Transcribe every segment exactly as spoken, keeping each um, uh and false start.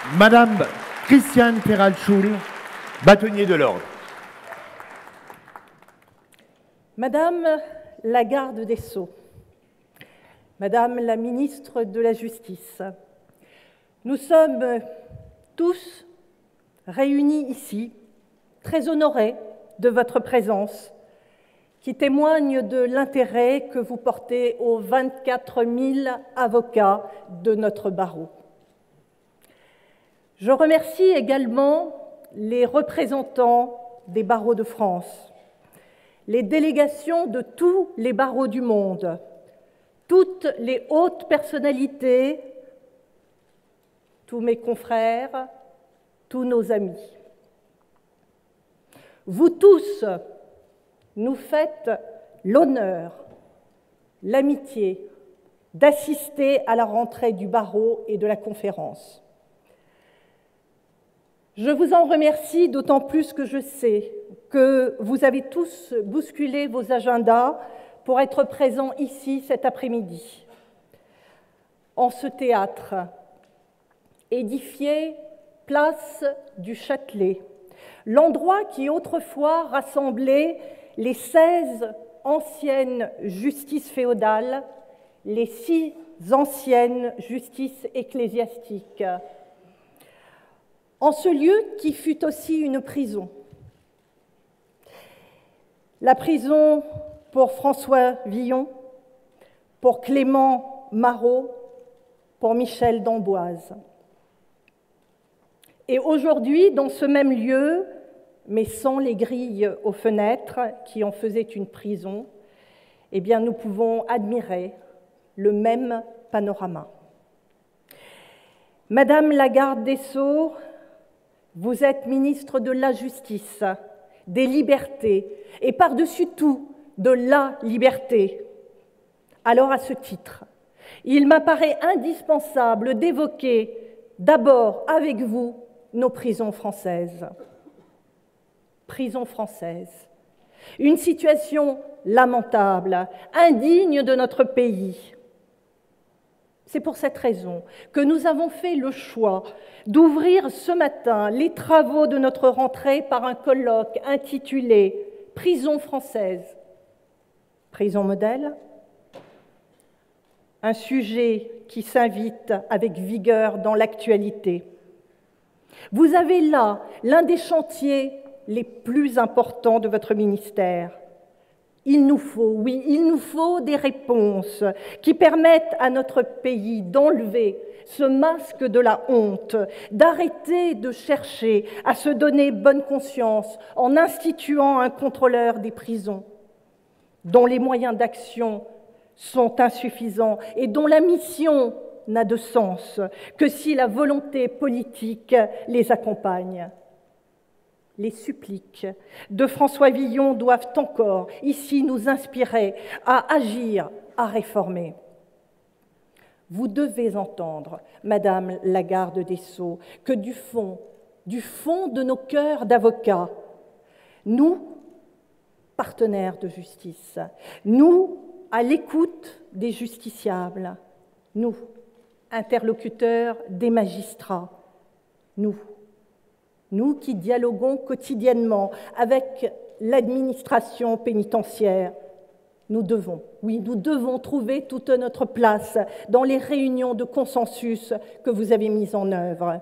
Madame Christiane Perral-Schul, bâtonnier de l'Ordre. Madame la garde des Sceaux, Madame la ministre de la Justice, nous sommes tous réunis ici, très honorés de votre présence, qui témoigne de l'intérêt que vous portez aux vingt-quatre mille avocats de notre barreau. Je remercie également les représentants des barreaux de France, les délégations de tous les barreaux du monde, toutes les hautes personnalités, tous mes confrères, tous nos amis. Vous tous nous faites l'honneur, l'amitié d'assister à la rentrée du barreau et de la conférence. Je vous en remercie d'autant plus que je sais que vous avez tous bousculé vos agendas pour être présents ici cet après-midi, en ce théâtre, édifié place du Châtelet, l'endroit qui autrefois rassemblait les seize anciennes justices féodales, les six anciennes justices ecclésiastiques, en ce lieu qui fut aussi une prison. La prison pour François Villon, pour Clément Marot, pour Michel d'Amboise. Et aujourd'hui, dans ce même lieu, mais sans les grilles aux fenêtres qui en faisaient une prison, eh bien, nous pouvons admirer le même panorama. Madame la garde des Sceaux, vous êtes ministre de la Justice, des libertés et par-dessus tout de la liberté. Alors à ce titre, il m'apparaît indispensable d'évoquer d'abord avec vous nos prisons françaises. Prisons françaises, une situation lamentable, indigne de notre pays. C'est pour cette raison que nous avons fait le choix d'ouvrir ce matin les travaux de notre rentrée par un colloque intitulé « Prison française, prison modèle ?» Un sujet qui s'invite avec vigueur dans l'actualité. Vous avez là l'un des chantiers les plus importants de votre ministère. Il nous faut, oui, il nous faut des réponses qui permettent à notre pays d'enlever ce masque de la honte, d'arrêter de chercher à se donner bonne conscience en instituant un contrôleur des prisons, dont les moyens d'action sont insuffisants et dont la mission n'a de sens que si la volonté politique les accompagne. Les suppliques de François Villon doivent encore, ici, nous inspirer à agir, à réformer. Vous devez entendre, Madame la garde des Sceaux, que du fond, du fond de nos cœurs d'avocats, nous, partenaires de justice, nous, à l'écoute des justiciables, nous, interlocuteurs des magistrats, nous, Nous qui dialoguons quotidiennement avec l'administration pénitentiaire, nous devons, oui, nous devons trouver toute notre place dans les réunions de consensus que vous avez mises en œuvre.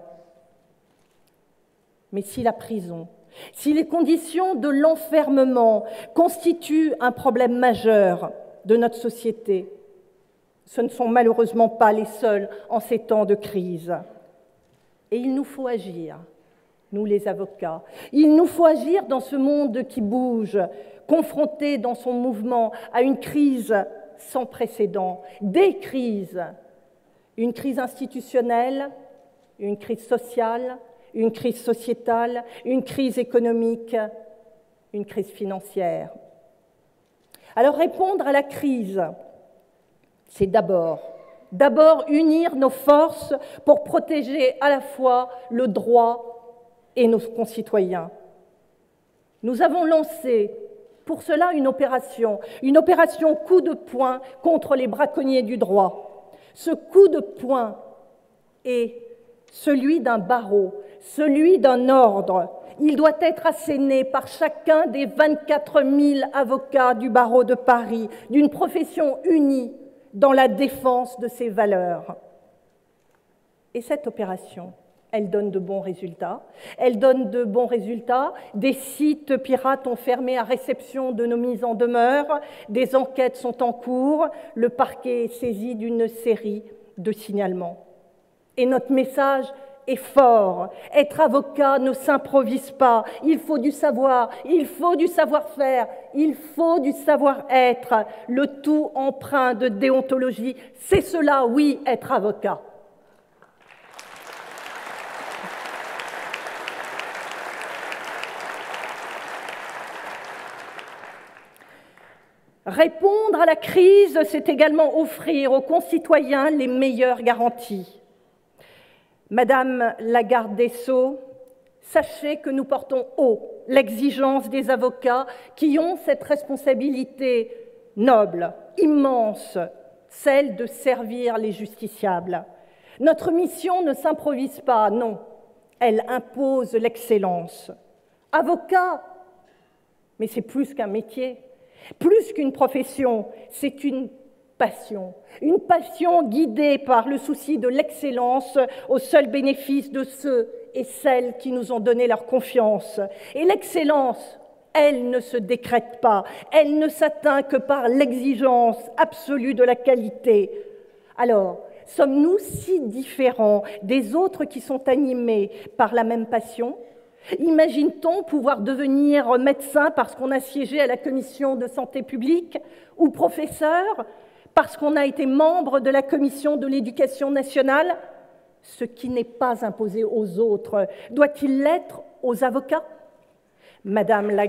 Mais si la prison, si les conditions de l'enfermement constituent un problème majeur de notre société, ce ne sont malheureusement pas les seuls en ces temps de crise. Et il nous faut agir. Nous les avocats. Il nous faut agir dans ce monde qui bouge, confronté dans son mouvement à une crise sans précédent, des crises, une crise institutionnelle, une crise sociale, une crise sociétale, une crise économique, une crise financière. Alors répondre à la crise, c'est d'abord, d'abord unir nos forces pour protéger à la fois le droit et nos concitoyens. Nous avons lancé pour cela une opération, une opération coup de poing contre les braconniers du droit. Ce coup de poing est celui d'un barreau, celui d'un ordre. Il doit être asséné par chacun des vingt-quatre mille avocats du barreau de Paris, d'une profession unie dans la défense de ses valeurs. Et cette opération, elle donne de bons résultats. Elle donne de bons résultats. Des sites pirates ont fermé à réception de nos mises en demeure. Des enquêtes sont en cours. Le parquet est saisi d'une série de signalements. Et notre message est fort. Être avocat ne s'improvise pas. Il faut du savoir, il faut du savoir-faire, il faut du savoir-être. Le tout empreint de déontologie. C'est cela, oui, être avocat. Répondre à la crise, c'est également offrir aux concitoyens les meilleures garanties. Madame la garde des Sceaux, sachez que nous portons haut l'exigence des avocats qui ont cette responsabilité noble, immense, celle de servir les justiciables. Notre mission ne s'improvise pas, non, elle impose l'excellence. Avocat, mais c'est plus qu'un métier. Plus qu'une profession, c'est une passion. Une passion guidée par le souci de l'excellence au seul bénéfice de ceux et celles qui nous ont donné leur confiance. Et l'excellence, elle ne se décrète pas, elle ne s'atteint que par l'exigence absolue de la qualité. Alors, sommes-nous si différents des autres qui sont animés par la même passion ? Imagine-t-on pouvoir devenir médecin parce qu'on a siégé à la commission de santé publique ou professeur parce qu'on a été membre de la commission de l'éducation nationale? Ce qui n'est pas imposé aux autres, doit-il l'être aux avocats? Madame la...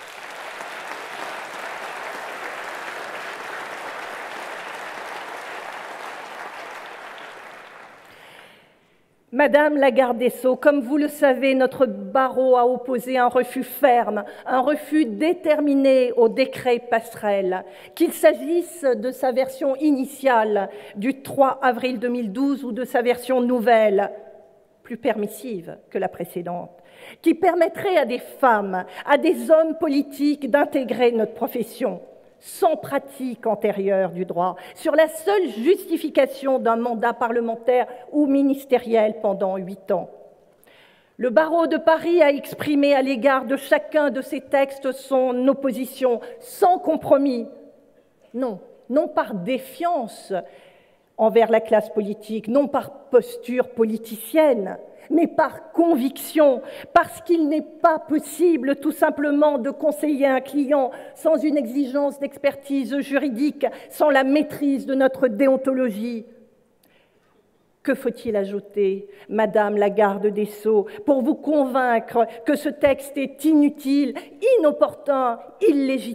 Madame la garde des Sceaux, comme vous le savez, notre barreau a opposé un refus ferme, un refus déterminé au décret passerelle, qu'il s'agisse de sa version initiale du trois avril deux mille douze ou de sa version nouvelle, plus permissive que la précédente, qui permettrait à des femmes, à des hommes politiques d'intégrer notre profession, sans pratique antérieure du droit, sur la seule justification d'un mandat parlementaire ou ministériel pendant huit ans. Le barreau de Paris a exprimé à l'égard de chacun de ces textes son opposition sans compromis. Non, non par défiance envers la classe politique, non par posture politicienne, mais par conviction, parce qu'il n'est pas possible tout simplement de conseiller un client sans une exigence d'expertise juridique, sans la maîtrise de notre déontologie. Que faut-il ajouter, Madame la garde des Sceaux, pour vous convaincre que ce texte est inutile, inopportun, illégitime ?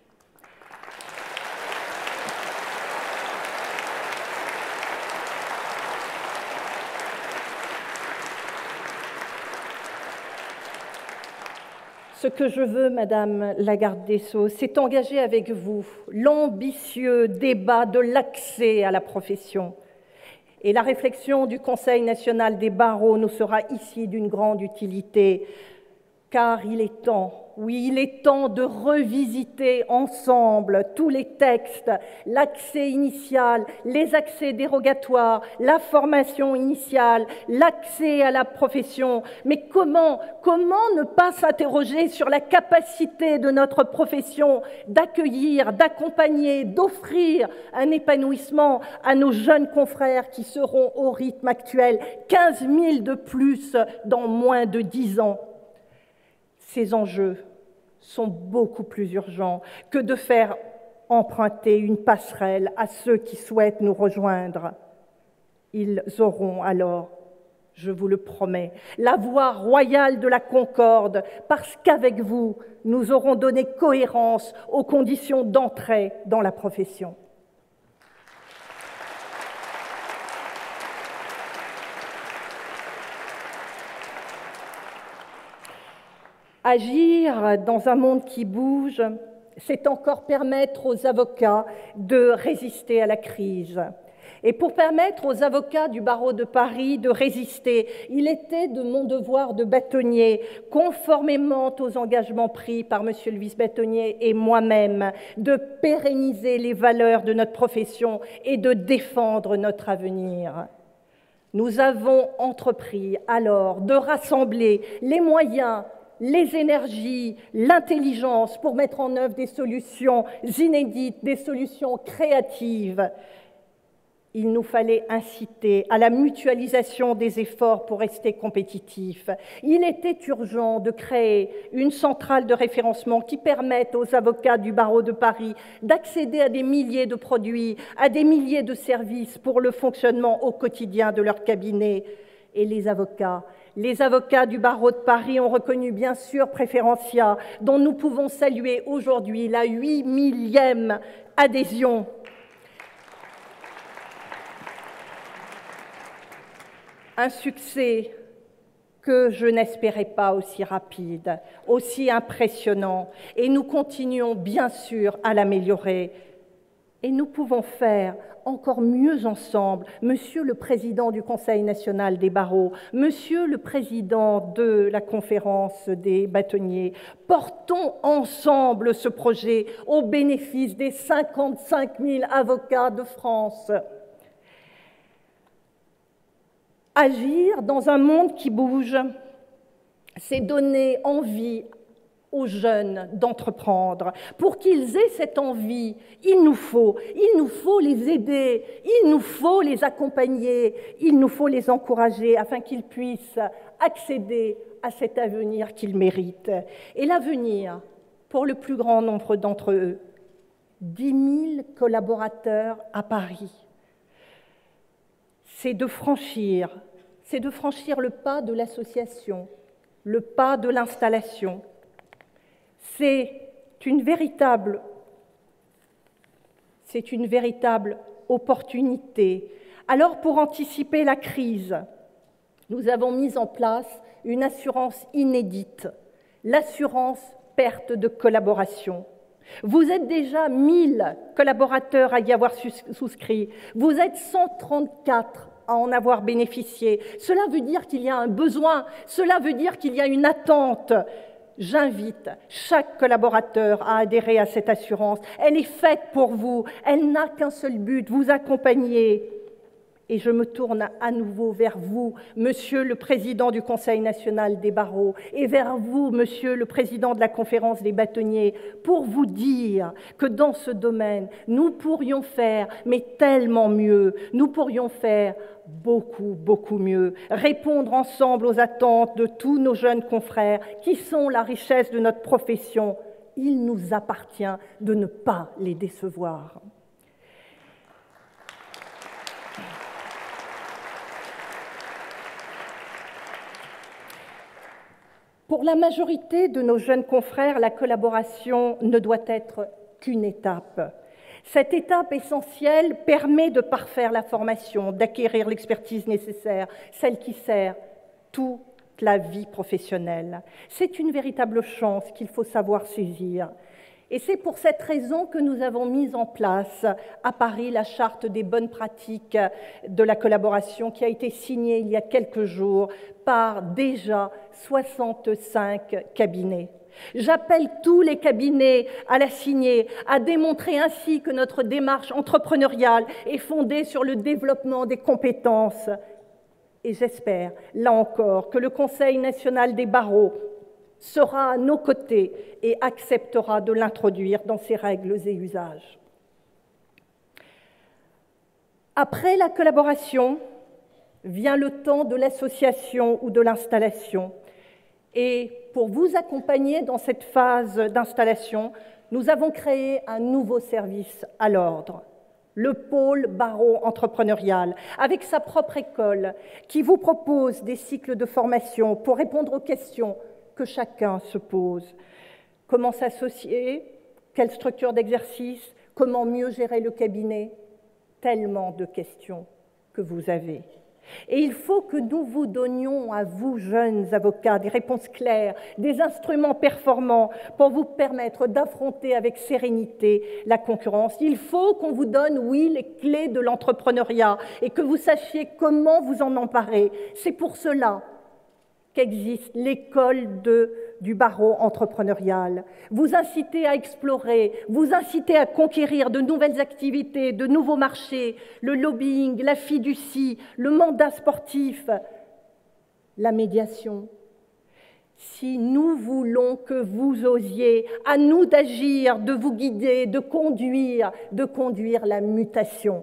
Ce que je veux, Madame la garde des Sceaux, c'est engager avec vous l'ambitieux débat de l'accès à la profession. Et la réflexion du Conseil national des barreaux nous sera ici d'une grande utilité, car il est temps, oui, il est temps de revisiter ensemble tous les textes, l'accès initial, les accès dérogatoires, la formation initiale, l'accès à la profession. Mais comment, comment ne pas s'interroger sur la capacité de notre profession d'accueillir, d'accompagner, d'offrir un épanouissement à nos jeunes confrères qui seront au rythme actuel, quinze mille de plus dans moins de dix ans. Ces enjeux sont beaucoup plus urgents que de faire emprunter une passerelle à ceux qui souhaitent nous rejoindre. Ils auront alors, je vous le promets, la voie royale de la concorde, parce qu'avec vous, nous aurons donné cohérence aux conditions d'entrée dans la profession. Agir dans un monde qui bouge, c'est encore permettre aux avocats de résister à la crise. Et pour permettre aux avocats du barreau de Paris de résister, il était de mon devoir de bâtonnier, conformément aux engagements pris par monsieur le vice-bâtonnier et moi-même, de pérenniser les valeurs de notre profession et de défendre notre avenir. Nous avons entrepris alors de rassembler les moyens, les énergies, l'intelligence pour mettre en œuvre des solutions inédites, des solutions créatives. Il nous fallait inciter à la mutualisation des efforts pour rester compétitifs. Il était urgent de créer une centrale de référencement qui permette aux avocats du barreau de Paris d'accéder à des milliers de produits, à des milliers de services pour le fonctionnement au quotidien de leur cabinet. Et les avocats, les avocats du barreau de Paris ont reconnu bien sûr Préférencia, dont nous pouvons saluer aujourd'hui la huit millième adhésion. Un succès que je n'espérais pas aussi rapide, aussi impressionnant, et nous continuons bien sûr à l'améliorer. Et nous pouvons faire encore mieux ensemble, Monsieur le Président du Conseil national des barreaux, Monsieur le Président de la Conférence des bâtonniers, portons ensemble ce projet au bénéfice des cinquante-cinq mille avocats de France. Agir dans un monde qui bouge, c'est donner envie aux jeunes d'entreprendre. Pour qu'ils aient cette envie, il nous faut, il nous faut les aider, il nous faut les accompagner, il nous faut les encourager afin qu'ils puissent accéder à cet avenir qu'ils méritent. Et l'avenir, pour le plus grand nombre d'entre eux, dix mille collaborateurs à Paris. C'est de franchir, c'est de franchir le pas de l'association, le pas de l'installation. C'est une véritable, c'est une véritable opportunité. Alors, pour anticiper la crise, nous avons mis en place une assurance inédite, l'assurance perte de collaboration. Vous êtes déjà mille collaborateurs à y avoir souscrit, vous êtes cent trente-quatre à en avoir bénéficié. Cela veut dire qu'il y a un besoin, cela veut dire qu'il y a une attente. J'invite chaque collaborateur à adhérer à cette assurance. Elle est faite pour vous, elle n'a qu'un seul but, vous accompagner. Et je me tourne à nouveau vers vous, Monsieur le Président du Conseil national des barreaux, et vers vous, Monsieur le Président de la Conférence des bâtonniers, pour vous dire que dans ce domaine, nous pourrions faire, mais tellement mieux, nous pourrions faire beaucoup, beaucoup mieux, répondre ensemble aux attentes de tous nos jeunes confrères qui sont la richesse de notre profession. Il nous appartient de ne pas les décevoir. Pour la majorité de nos jeunes confrères, la collaboration ne doit être qu'une étape. Cette étape essentielle permet de parfaire la formation, d'acquérir l'expertise nécessaire, celle qui sert toute la vie professionnelle. C'est une véritable chance qu'il faut savoir saisir. Et c'est pour cette raison que nous avons mis en place à Paris la charte des bonnes pratiques de la collaboration qui a été signée il y a quelques jours par déjà soixante-cinq cabinets. J'appelle tous les cabinets à la signer, à démontrer ainsi que notre démarche entrepreneuriale est fondée sur le développement des compétences. Et j'espère, là encore, que le Conseil national des barreaux sera à nos côtés et acceptera de l'introduire dans ses règles et usages. Après la collaboration, vient le temps de l'association ou de l'installation. Et pour vous accompagner dans cette phase d'installation, nous avons créé un nouveau service à l'ordre, le pôle barreau entrepreneurial, avec sa propre école, qui vous propose des cycles de formation pour répondre aux questions que chacun se pose. Comment s'associer? Quelle structure d'exercice? Comment mieux gérer le cabinet? Tellement de questions que vous avez. Et il faut que nous vous donnions à vous, jeunes avocats, des réponses claires, des instruments performants pour vous permettre d'affronter avec sérénité la concurrence. Il faut qu'on vous donne, oui, les clés de l'entrepreneuriat et que vous sachiez comment vous en emparer. C'est pour cela qu'existe l'école de, du barreau entrepreneurial. Vous incitez à explorer, vous incitez à conquérir de nouvelles activités, de nouveaux marchés, le lobbying, la fiducie, le mandat sportif, la médiation. Si nous voulons que vous osiez, à nous d'agir, de vous guider, de conduire, de conduire la mutation.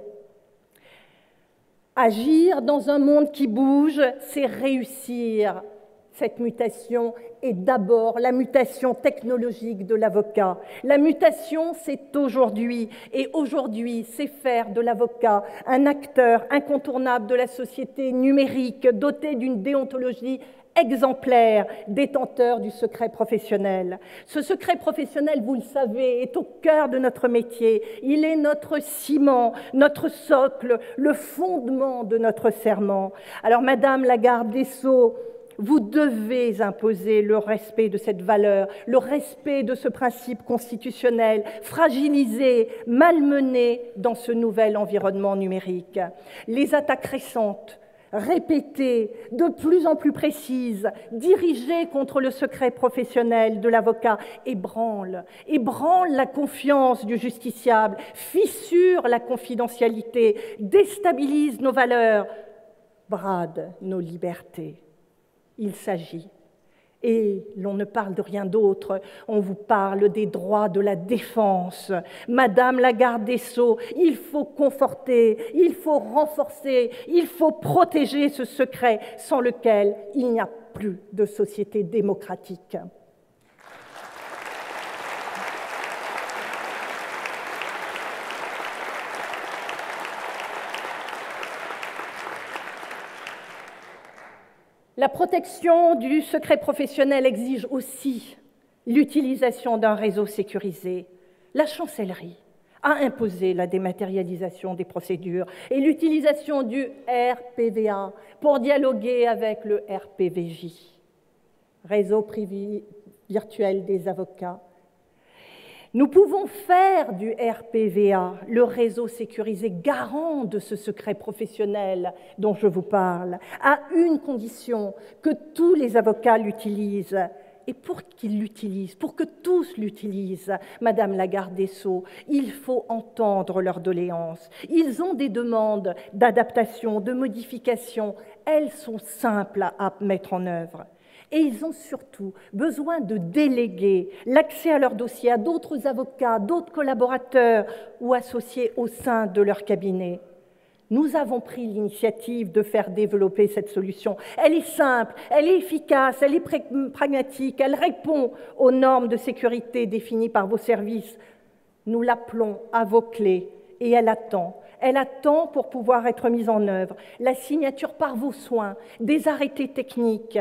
Agir dans un monde qui bouge, c'est réussir. Cette mutation est d'abord la mutation technologique de l'avocat. La mutation, c'est aujourd'hui. Et aujourd'hui, c'est faire de l'avocat un acteur incontournable de la société numérique, doté d'une déontologie exemplaire, détenteur du secret professionnel. Ce secret professionnel, vous le savez, est au cœur de notre métier. Il est notre ciment, notre socle, le fondement de notre serment. Alors, Madame la garde des Sceaux, vous devez imposer le respect de cette valeur, le respect de ce principe constitutionnel, fragilisé, malmené dans ce nouvel environnement numérique. Les attaques récentes, répétées, de plus en plus précises, dirigées contre le secret professionnel de l'avocat, ébranlent, ébranlent la confiance du justiciable, fissurent la confidentialité, déstabilisent nos valeurs, bradent nos libertés. Il s'agit, et l'on ne parle de rien d'autre, on vous parle des droits de la défense. Madame la garde des Sceaux, il faut conforter, il faut renforcer, il faut protéger ce secret sans lequel il n'y a plus de société démocratique. La protection du secret professionnel exige aussi l'utilisation d'un réseau sécurisé. La chancellerie a imposé la dématérialisation des procédures et l'utilisation du R P V A pour dialoguer avec le R P V J, réseau privé virtuel des avocats. Nous pouvons faire du R P V A, le réseau sécurisé, garant de ce secret professionnel dont je vous parle, à une condition, que tous les avocats l'utilisent. Et pour qu'ils l'utilisent, pour que tous l'utilisent, Madame la garde des Sceaux, il faut entendre leurs doléances. Ils ont des demandes d'adaptation, de modification. Elles sont simples à mettre en œuvre. Et ils ont surtout besoin de déléguer l'accès à leur dossier à d'autres avocats, d'autres collaborateurs ou associés au sein de leur cabinet. Nous avons pris l'initiative de faire développer cette solution. Elle est simple, elle est efficace, elle est pragmatique, elle répond aux normes de sécurité définies par vos services. Nous l'appelons à vos clés et elle attend. Elle attend pour pouvoir être mise en œuvre. La signature par vos soins, des arrêtés techniques,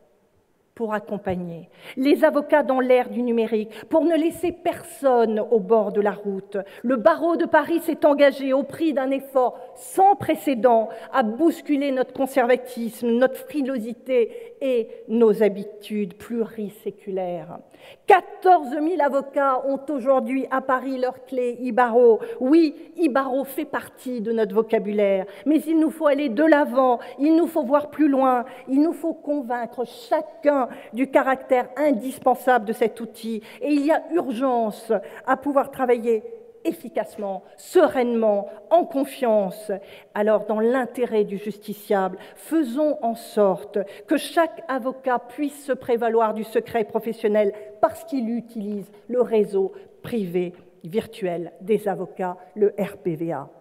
pour accompagner les avocats dans l'ère du numérique, pour ne laisser personne au bord de la route. Le barreau de Paris s'est engagé au prix d'un effort sans précédent à bousculer notre conservatisme, notre frilosité et nos habitudes pluriséculaires. quatorze mille avocats ont aujourd'hui à Paris leur clé e-barreau. Oui, e-barreau fait partie de notre vocabulaire, mais il nous faut aller de l'avant, il nous faut voir plus loin, il nous faut convaincre chacun du caractère indispensable de cet outil. Et il y a urgence à pouvoir travailler efficacement, sereinement, en confiance. Alors, dans l'intérêt du justiciable, faisons en sorte que chaque avocat puisse se prévaloir du secret professionnel parce qu'il utilise le réseau privé virtuel des avocats, le R P V A.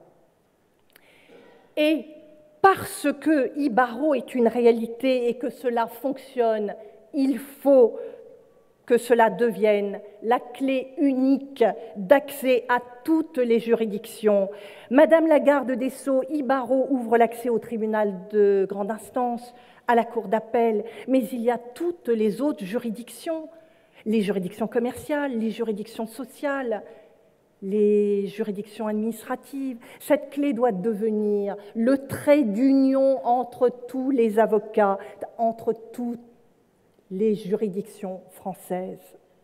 Et parce que e-barreau est une réalité et que cela fonctionne, il faut que cela devienne la clé unique d'accès à toutes les juridictions. Madame la garde des Sceaux, e-barreau ouvre l'accès au tribunal de grande instance, à la cour d'appel, mais il y a toutes les autres juridictions, les juridictions commerciales, les juridictions sociales. les juridictions administratives. Cette clé doit devenir le trait d'union entre tous les avocats, entre toutes les juridictions françaises.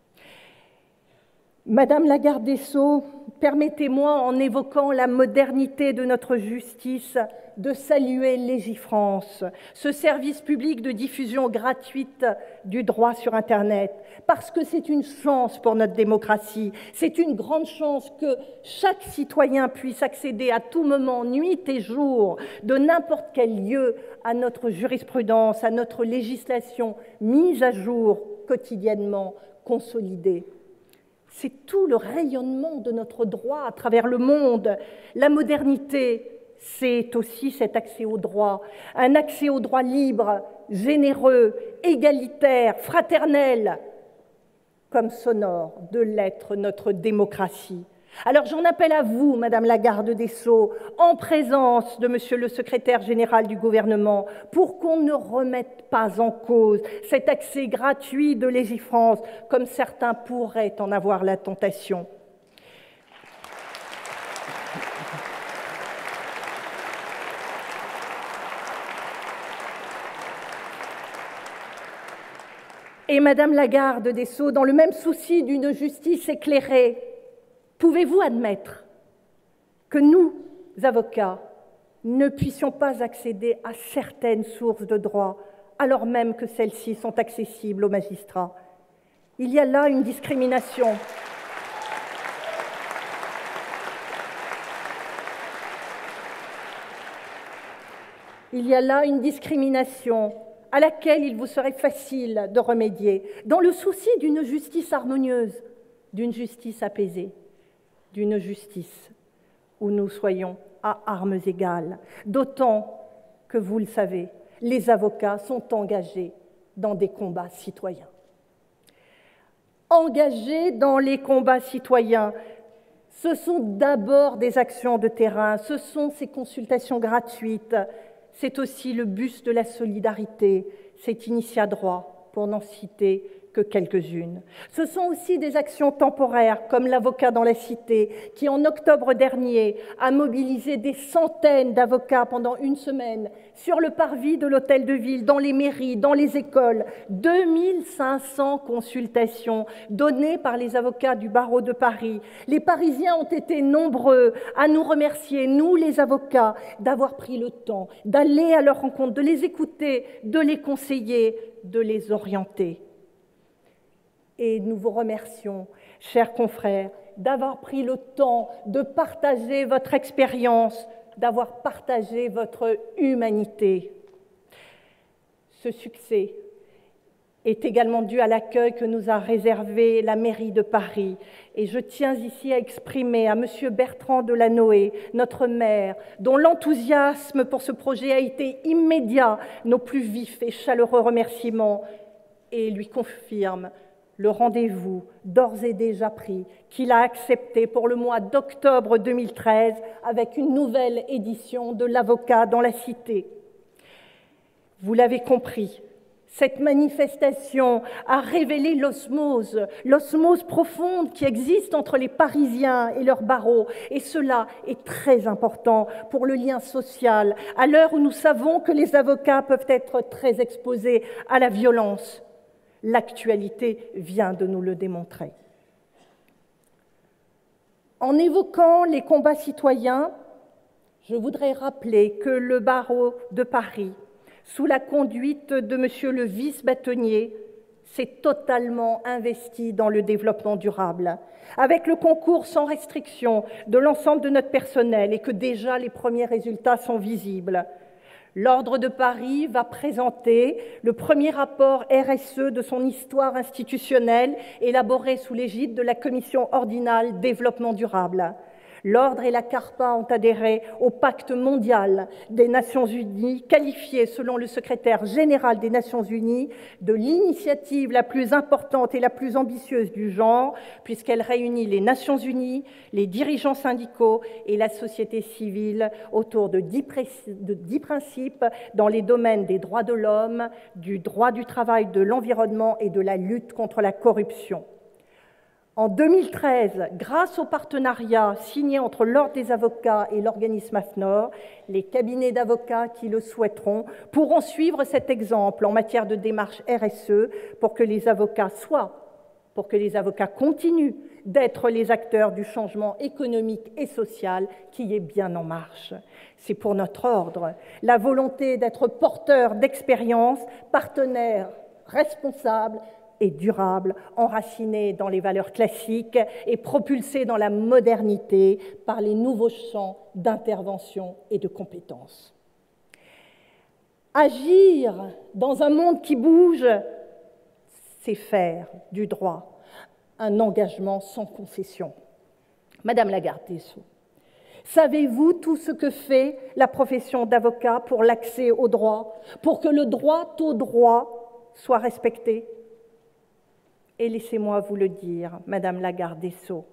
Madame la garde des Sceaux, permettez-moi, en évoquant la modernité de notre justice, de saluer Légifrance, ce service public de diffusion gratuite du droit sur Internet, parce que c'est une chance pour notre démocratie, c'est une grande chance que chaque citoyen puisse accéder à tout moment, nuit et jour, de n'importe quel lieu, à notre jurisprudence, à notre législation mise à jour quotidiennement, consolidée. C'est tout le rayonnement de notre droit à travers le monde. La modernité, c'est aussi cet accès au droit, un accès au droit libre, généreux, égalitaire, fraternel, comme sonore de l'être notre démocratie. Alors j'en appelle à vous, Madame la garde des Sceaux, en présence de Monsieur le secrétaire général du gouvernement, pour qu'on ne remette pas en cause cet accès gratuit de Légifrance, comme certains pourraient en avoir la tentation. Et Madame la garde des Sceaux, dans le même souci d'une justice éclairée, pouvez-vous admettre que nous, avocats, ne puissions pas accéder à certaines sources de droit, alors même que celles-ci sont accessibles aux magistrats? Il y a là une discrimination. Il y a là une discrimination à laquelle il vous serait facile de remédier, dans le souci d'une justice harmonieuse, d'une justice apaisée, d'une justice où nous soyons à armes égales, d'autant que, vous le savez, les avocats sont engagés dans des combats citoyens. Engagés dans les combats citoyens, ce sont d'abord des actions de terrain, ce sont ces consultations gratuites, c'est aussi le bus de la solidarité, c'est Initiadroit, pour n'en citer que quelques-unes. Ce sont aussi des actions temporaires, comme l'avocat dans la cité, qui en octobre dernier a mobilisé des centaines d'avocats pendant une semaine sur le parvis de l'hôtel de ville, dans les mairies, dans les écoles. deux mille cinq cents consultations données par les avocats du barreau de Paris. Les Parisiens ont été nombreux à nous remercier, nous les avocats, d'avoir pris le temps, d'aller à leur rencontre, de les écouter, de les conseiller, de les orienter. Et nous vous remercions, chers confrères, d'avoir pris le temps de partager votre expérience, d'avoir partagé votre humanité. Ce succès est également dû à l'accueil que nous a réservé la mairie de Paris. Et je tiens ici à exprimer à Monsieur Bertrand Delanoë, notre maire, dont l'enthousiasme pour ce projet a été immédiat, nos plus vifs et chaleureux remerciements, et lui confirme le rendez-vous d'ores et déjà pris qu'il a accepté pour le mois d'octobre deux mille treize avec une nouvelle édition de l'avocat dans la cité. Vous l'avez compris, cette manifestation a révélé l'osmose, l'osmose profonde qui existe entre les Parisiens et leurs barreaux. Et cela est très important pour le lien social, à l'heure où nous savons que les avocats peuvent être très exposés à la violence. L'actualité vient de nous le démontrer. En évoquant les combats citoyens, je voudrais rappeler que le barreau de Paris, sous la conduite de Monsieur le vice-bâtonnier, s'est totalement investi dans le développement durable, avec le concours sans restriction de l'ensemble de notre personnel et que déjà les premiers résultats sont visibles. L'Ordre de Paris va présenter le premier rapport R S E de son histoire institutionnelle élaboré sous l'égide de la Commission ordinale Développement durable. L'Ordre et la CARPA ont adhéré au pacte mondial des Nations Unies, qualifié selon le secrétaire général des Nations Unies de l'initiative la plus importante et la plus ambitieuse du genre, puisqu'elle réunit les Nations Unies, les dirigeants syndicaux et la société civile autour de dix, de dix principes dans les domaines des droits de l'homme, du droit du travail, de l'environnement et de la lutte contre la corruption. En deux mille treize, grâce au partenariat signé entre l'Ordre des avocats et l'organisme AFNOR, les cabinets d'avocats qui le souhaiteront pourront suivre cet exemple en matière de démarche R S E pour que les avocats soient, pour que les avocats continuent d'être les acteurs du changement économique et social qui est bien en marche. C'est pour notre ordre la volonté d'être porteur d'expérience, partenaire responsable et durable, enraciné dans les valeurs classiques et propulsé dans la modernité par les nouveaux champs d'intervention et de compétences. Agir dans un monde qui bouge, c'est faire du droit un engagement sans concession. Madame la garde des Sceaux, savez-vous tout ce que fait la profession d'avocat pour l'accès au droit, pour que le droit au droit soit respecté ? Et laissez-moi vous le dire, Madame la garde des Sceaux,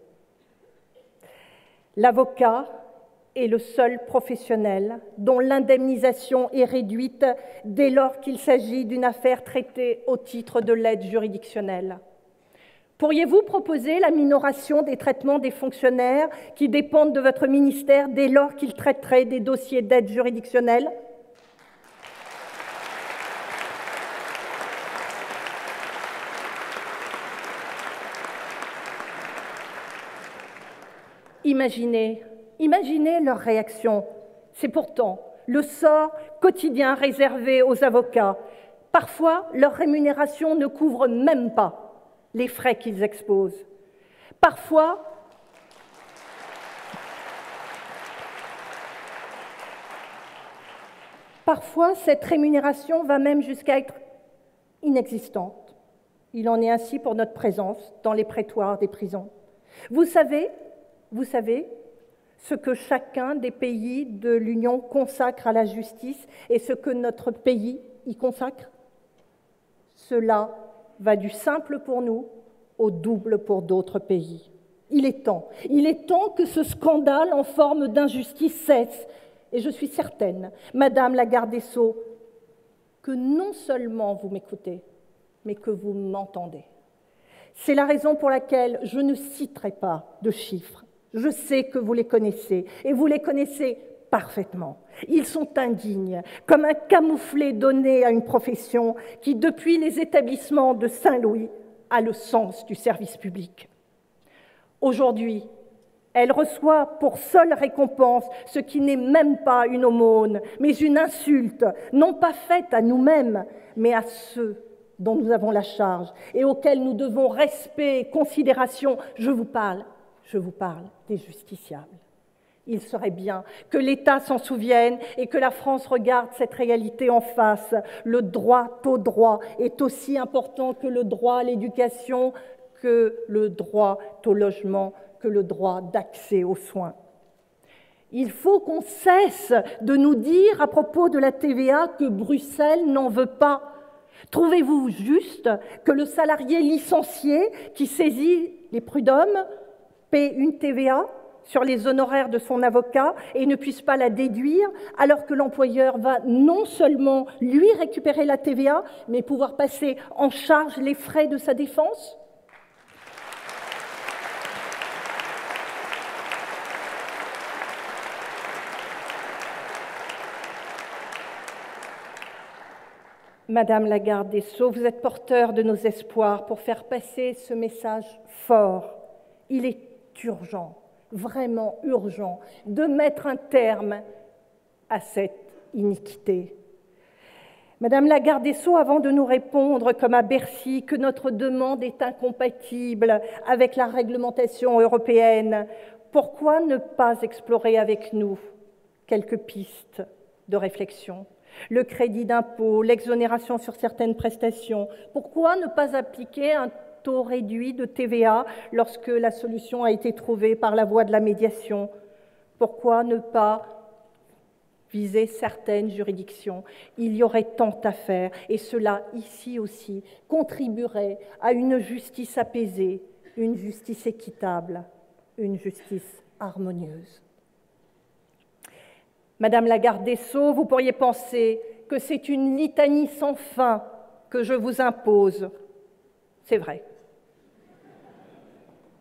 l'avocat est le seul professionnel dont l'indemnisation est réduite dès lors qu'il s'agit d'une affaire traitée au titre de l'aide juridictionnelle. Pourriez-vous proposer la minoration des traitements des fonctionnaires qui dépendent de votre ministère dès lors qu'ils traiteraient des dossiers d'aide juridictionnelle ? Imaginez, imaginez leur réaction. C'est pourtant le sort quotidien réservé aux avocats. Parfois, leur rémunération ne couvre même pas les frais qu'ils exposent. Parfois, parfois, cette rémunération va même jusqu'à être inexistante. Il en est ainsi pour notre présence dans les prétoires des prisons. Vous savez, vous savez ce que chacun des pays de l'Union consacre à la justice et ce que notre pays y consacre? Cela va du simple pour nous au double pour d'autres pays. Il est temps, il est temps que ce scandale en forme d'injustice cesse. Et je suis certaine, Madame la garde des Sceaux, que non seulement vous m'écoutez, mais que vous m'entendez. C'est la raison pour laquelle je ne citerai pas de chiffres. Je sais que vous les connaissez, et vous les connaissez parfaitement. Ils sont indignes, comme un camouflet donné à une profession qui, depuis les établissements de Saint-Louis, a le sens du service public. Aujourd'hui, elle reçoit pour seule récompense ce qui n'est même pas une aumône, mais une insulte, non pas faite à nous-mêmes, mais à ceux dont nous avons la charge et auxquels nous devons respect et considération. Je vous parle, je vous parle des justiciables. Il serait bien que l'État s'en souvienne et que la France regarde cette réalité en face. Le droit au droit est aussi important que le droit à l'éducation, que le droit au logement, que le droit d'accès aux soins. Il faut qu'on cesse de nous dire à propos de la T V A que Bruxelles n'en veut pas. Trouvez-vous juste que le salarié licencié qui saisit les prud'hommes paie une T V A sur les honoraires de son avocat et ne puisse pas la déduire, alors que l'employeur va non seulement lui récupérer la T V A, mais pouvoir passer en charge les frais de sa défense ? Madame la garde des Sceaux, vous êtes porteur de nos espoirs pour faire passer ce message fort. Il est urgent, vraiment urgent, de mettre un terme à cette iniquité. Madame la garde des Sceaux, avant de nous répondre, comme à Bercy, que notre demande est incompatible avec la réglementation européenne, pourquoi ne pas explorer avec nous quelques pistes de réflexion ? Le crédit d'impôt, l'exonération sur certaines prestations. Pourquoi ne pas appliquer un taux réduit de T V A lorsque la solution a été trouvée par la voie de la médiation? Pourquoi ne pas viser certaines juridictions? Il y aurait tant à faire et cela, ici aussi, contribuerait à une justice apaisée, une justice équitable, une justice harmonieuse. Madame la garde des Sceaux, vous pourriez penser que c'est une litanie sans fin que je vous impose. C'est vrai.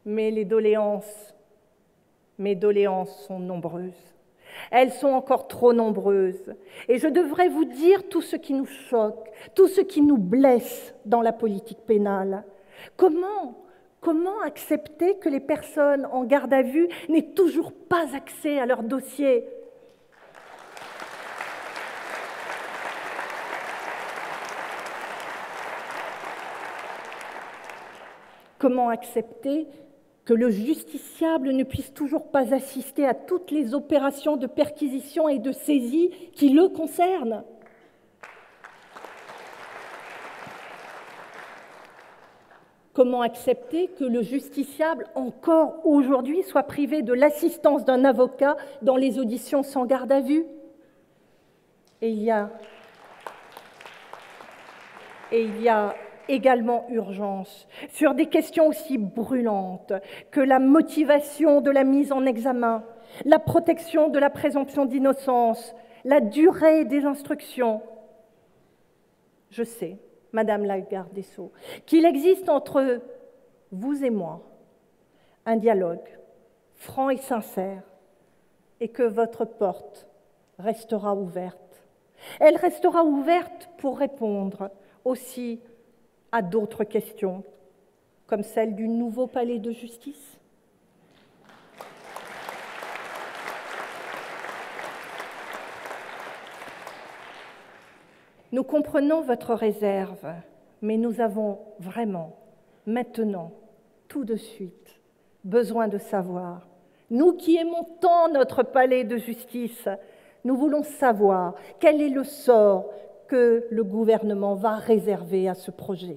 Mais les doléances, mes doléances sont nombreuses. Elles sont encore trop nombreuses. Et je devrais vous dire tout ce qui nous choque, tout ce qui nous blesse dans la politique pénale. Comment, comment accepter que les personnes en garde à vue n'aient toujours pas accès à leur dossier ? Comment accepter que le justiciable ne puisse toujours pas assister à toutes les opérations de perquisition et de saisie qui le concernent ? Comment accepter que le justiciable, encore aujourd'hui, soit privé de l'assistance d'un avocat dans les auditions sans garde à vue ? Et il y a, et il y a également urgence sur des questions aussi brûlantes que la motivation de la mise en examen, la protection de la présomption d'innocence, la durée des instructions. Je sais, Madame la garde des Sceaux, qu'il existe entre vous et moi un dialogue franc et sincère et que votre porte restera ouverte. Elle restera ouverte pour répondre aussi à d'autres questions, comme celle du nouveau palais de justice. Nous comprenons votre réserve, mais nous avons vraiment, maintenant, tout de suite, besoin de savoir. Nous qui aimons tant notre palais de justice, nous voulons savoir quel est le sort que le gouvernement va réserver à ce projet.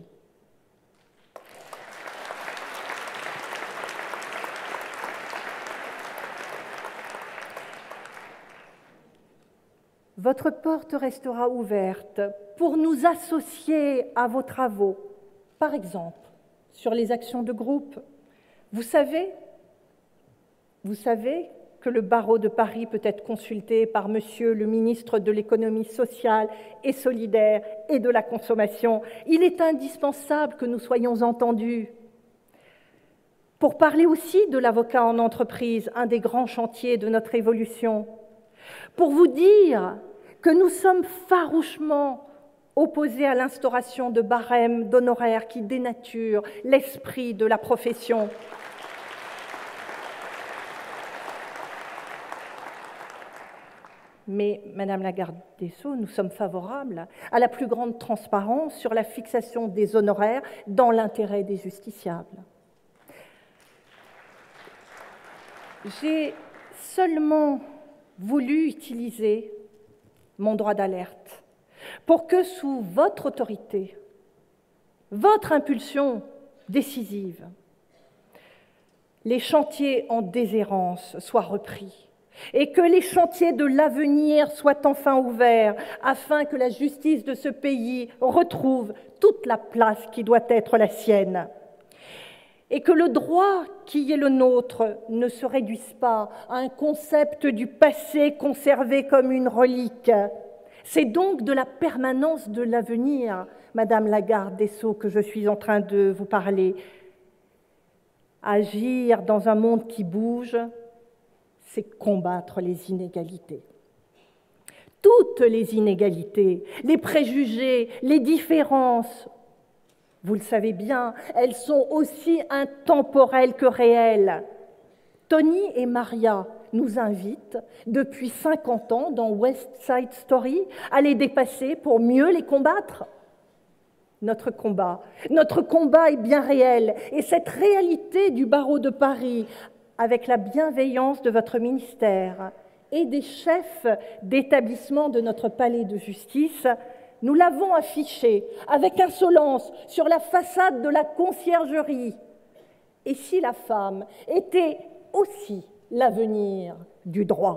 Votre porte restera ouverte pour nous associer à vos travaux, par exemple, sur les actions de groupe. Vous savez, vous savez que le barreau de Paris peut être consulté par Monsieur le ministre de l'économie sociale et solidaire et de la consommation. Il est indispensable que nous soyons entendus. Pour parler aussi de l'avocat en entreprise, un des grands chantiers de notre évolution. Pour vous dire que nous sommes farouchement opposés à l'instauration de barèmes d'honoraires qui dénaturent l'esprit de la profession. Mais, Madame la garde des Sceaux, nous sommes favorables à la plus grande transparence sur la fixation des honoraires dans l'intérêt des justiciables. J'ai seulement voulu utiliser mon droit d'alerte pour que, sous votre autorité, votre impulsion décisive, les chantiers en déshérence soient repris et que les chantiers de l'avenir soient enfin ouverts afin que la justice de ce pays retrouve toute la place qui doit être la sienne. Et que le droit qui est le nôtre ne se réduise pas à un concept du passé conservé comme une relique. C'est donc de la permanence de l'avenir, Madame la garde des Sceaux, que je suis en train de vous parler. Agir dans un monde qui bouge, c'est combattre les inégalités. Toutes les inégalités, les préjugés, les différences, vous le savez bien, elles sont aussi intemporelles que réelles. Tony et Maria nous invitent depuis cinquante ans dans West Side Story à les dépasser pour mieux les combattre. Notre combat, notre combat est bien réel et cette réalité du barreau de Paris, avec la bienveillance de votre ministère et des chefs d'établissement de notre palais de justice, nous l'avons affiché avec insolence sur la façade de la conciergerie. Et si la femme était aussi l'avenir du droit ?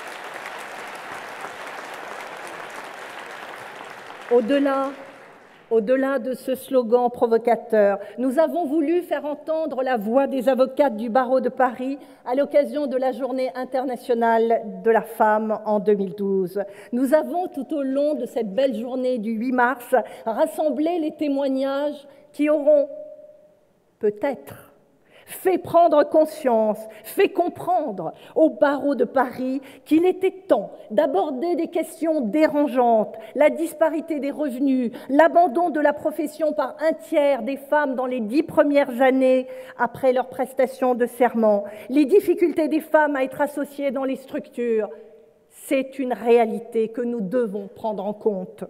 Au-delà, Au-delà de ce slogan provocateur, nous avons voulu faire entendre la voix des avocates du barreau de Paris à l'occasion de la Journée internationale de la femme en deux mille douze. Nous avons, tout au long de cette belle journée du huit mars, rassemblé les témoignages qui auront peut-être fait prendre conscience, fait comprendre au barreau de Paris qu'il était temps d'aborder des questions dérangeantes, la disparité des revenus, l'abandon de la profession par un tiers des femmes dans les dix premières années après leur prestation de serment, les difficultés des femmes à être associées dans les structures. C'est une réalité que nous devons prendre en compte.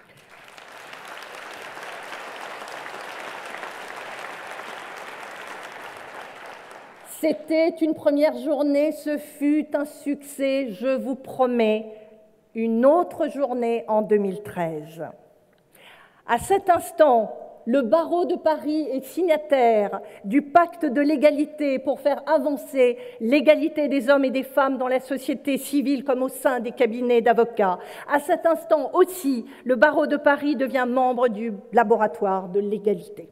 C'était une première journée, ce fut un succès, je vous promets, une autre journée en deux mille treize. À cet instant, le barreau de Paris est signataire du pacte de l'égalité pour faire avancer l'égalité des hommes et des femmes dans la société civile comme au sein des cabinets d'avocats. À cet instant aussi, le barreau de Paris devient membre du laboratoire de l'égalité.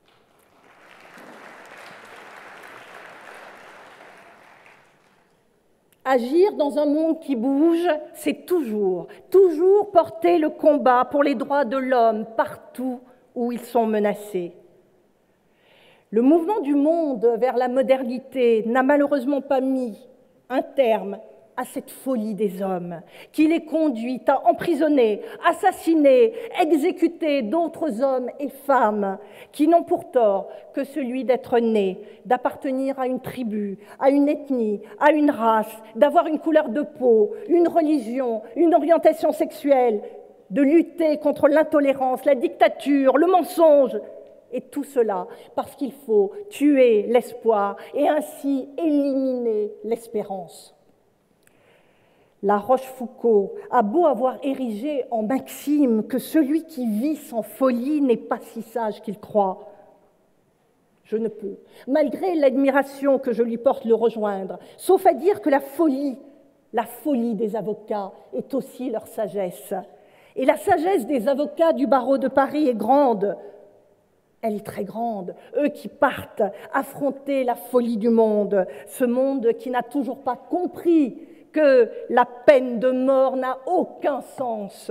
Agir dans un monde qui bouge, c'est toujours, toujours porter le combat pour les droits de l'homme partout où ils sont menacés. Le mouvement du monde vers la modernité n'a malheureusement pas mis un terme à cette folie des hommes qui les conduit à emprisonner, assassiner, exécuter d'autres hommes et femmes qui n'ont pour tort que celui d'être nés, d'appartenir à une tribu, à une ethnie, à une race, d'avoir une couleur de peau, une religion, une orientation sexuelle, de lutter contre l'intolérance, la dictature, le mensonge. Et tout cela parce qu'il faut tuer l'espoir et ainsi éliminer l'espérance. La Rochefoucauld a beau avoir érigé en maxime que celui qui vit sans folie n'est pas si sage qu'il croit. Je ne peux, malgré l'admiration que je lui porte, le rejoindre, sauf à dire que la folie, la folie des avocats est aussi leur sagesse. Et la sagesse des avocats du barreau de Paris est grande. Elle est très grande, eux qui partent affronter la folie du monde, ce monde qui n'a toujours pas compris que la peine de mort n'a aucun sens.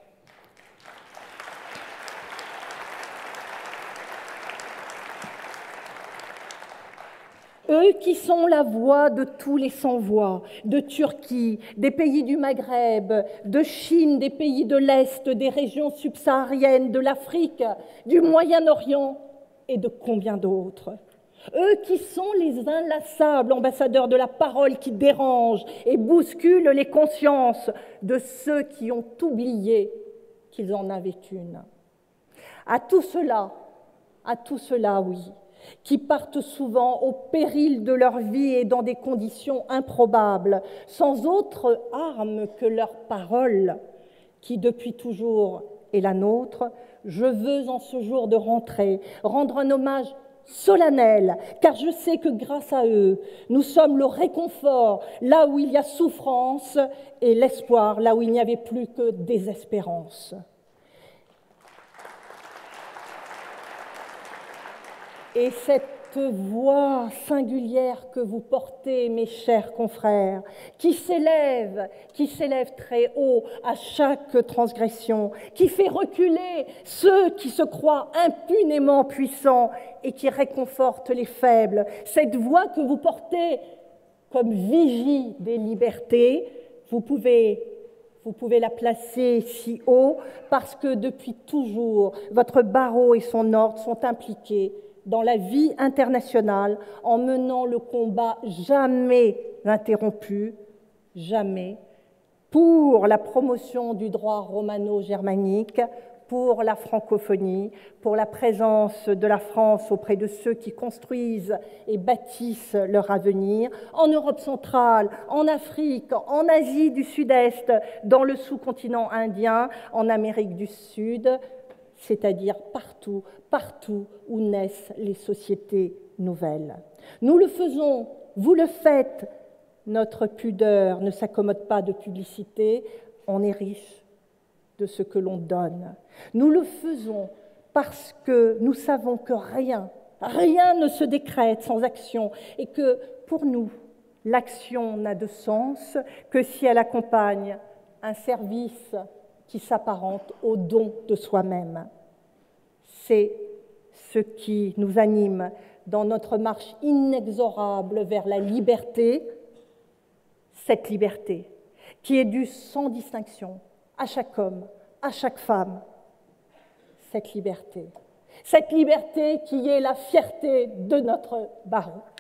Eux qui sont la voix de tous les sans-voix, de Turquie, des pays du Maghreb, de Chine, des pays de l'Est, des régions subsahariennes, de l'Afrique, du Moyen-Orient et de combien d'autres. Eux qui sont les inlassables ambassadeurs de la parole qui dérange et bouscule les consciences de ceux qui ont oublié qu'ils en avaient une. À tout cela, à tout cela, oui, qui partent souvent au péril de leur vie et dans des conditions improbables, sans autre arme que leur parole, qui depuis toujours est la nôtre, je veux en ce jour de rentrée rendre un hommage solennel, car je sais que grâce à eux, nous sommes le réconfort là où il y a souffrance et l'espoir là où il n'y avait plus que désespérance. Et cette voix singulière que vous portez, mes chers confrères, qui s'élève, qui s'élève très haut à chaque transgression, qui fait reculer ceux qui se croient impunément puissants et qui réconforte les faibles, cette voix que vous portez comme vigie des libertés, vous pouvez Vous pouvez la placer si haut parce que depuis toujours, votre barreau et son ordre sont impliqués dans la vie internationale en menant le combat jamais interrompu, jamais, pour la promotion du droit romano-germanique, pour la francophonie, pour la présence de la France auprès de ceux qui construisent et bâtissent leur avenir, en Europe centrale, en Afrique, en Asie du Sud-Est, dans le sous-continent indien, en Amérique du Sud, c'est-à-dire partout, partout où naissent les sociétés nouvelles. Nous le faisons, vous le faites, notre pudeur ne s'accommode pas de publicité, on est riche de ce que l'on donne. Nous le faisons parce que nous savons que rien, rien ne se décrète sans action et que, pour nous, l'action n'a de sens que si elle accompagne un service qui s'apparente au don de soi-même. C'est ce qui nous anime dans notre marche inexorable vers la liberté, cette liberté qui est due sans distinction à chaque homme, à chaque femme, cette liberté, cette liberté qui est la fierté de notre barreau.